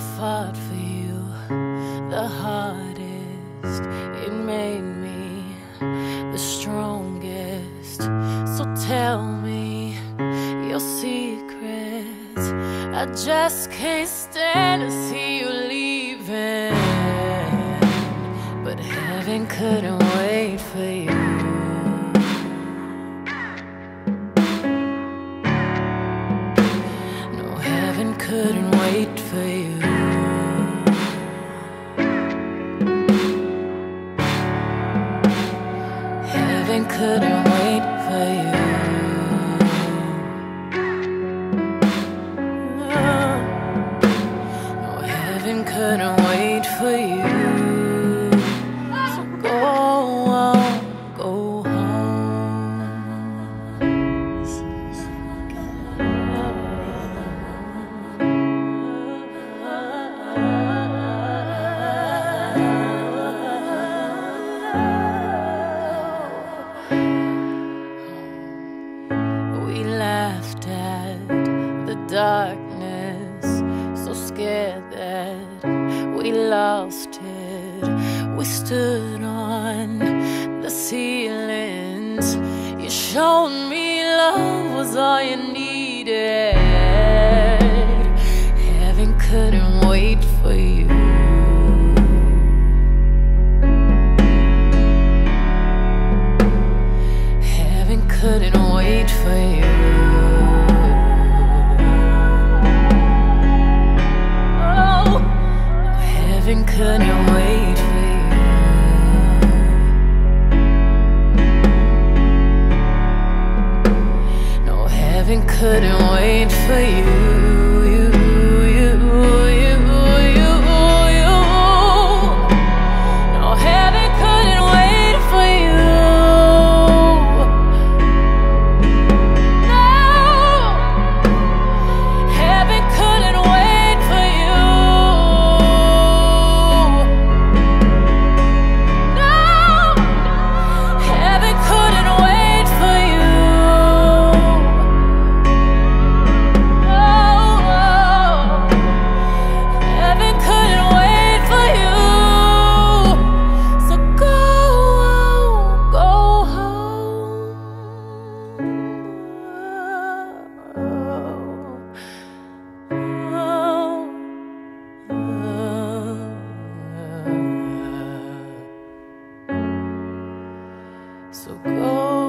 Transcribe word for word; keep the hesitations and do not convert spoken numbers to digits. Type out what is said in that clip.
fought for you the hardest. It made me the strongest. So tell me your secrets. I just can't stand to see you leaving, but heaven couldn't wait for you. No, heaven couldn't wait for you. Heaven couldn't wait for you. No, heaven couldn't wait for you. So go on, go home. We laughed at the darkness, so scared that we lost it. We stood on the ceilings. You showed me love was all you needed. Heaven couldn't wait for you. Heaven couldn't wait for you. Oh, heaven couldn't wait for you. No, heaven couldn't wait for you. You, you, you, you, you. No, heaven couldn't wait for you. So go